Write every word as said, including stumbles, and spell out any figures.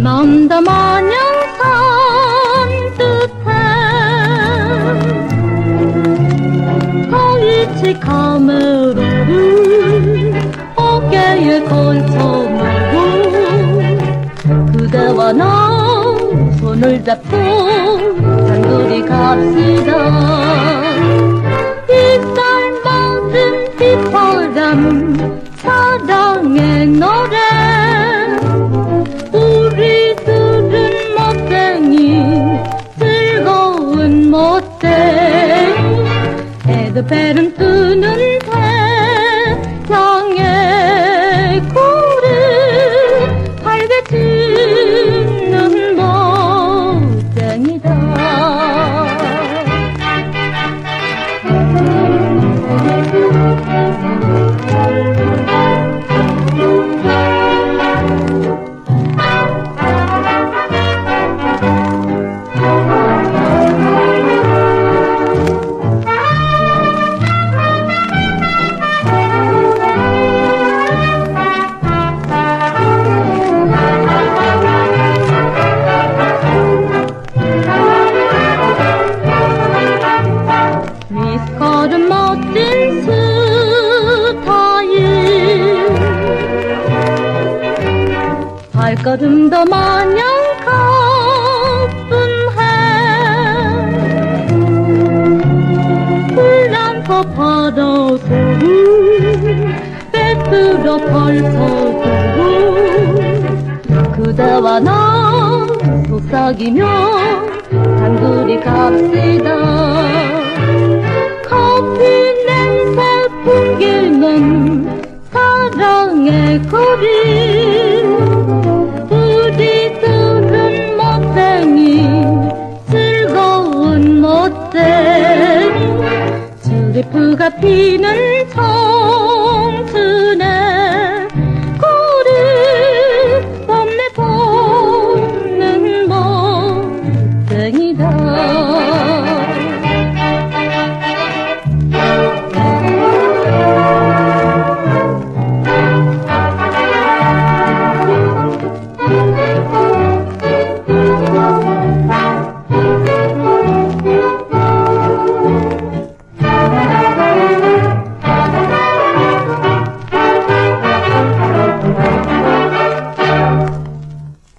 마음도 마냥 산뜻해 거위치 카메라를 어깨에 걸쳐매고 그대와 나 손을 잡고 단둘이 갑시다. 햇살 맞은 휘파람 사랑의 노래 우리들은 멋쟁이 즐거운 멋쟁이 에드벨은 뜨는 태양의 고를 밝게 짓는 멋쟁이다. 미스커는 멋진 스타일 발걸음도 마냥 가뿐해 훌랑거 바다소를 빼뜨려 펼쳐두고 그대와 나 속삭이며 단둘이 갑시다. 커피 냄새 풍기는 사랑의 거리